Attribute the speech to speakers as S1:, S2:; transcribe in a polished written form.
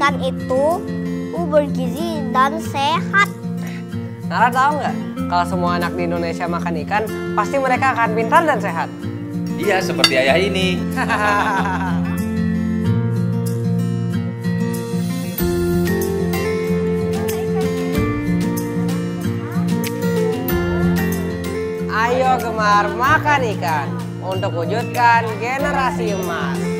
S1: ikan itu bergizi dan sehat.
S2: Nara tahu nggak, kalau semua anak di Indonesia makan ikan, pasti mereka akan pintar dan sehat.
S3: Iya, seperti ayah ini.
S2: Ayo gemar makan ikan untuk wujudkan generasi emas.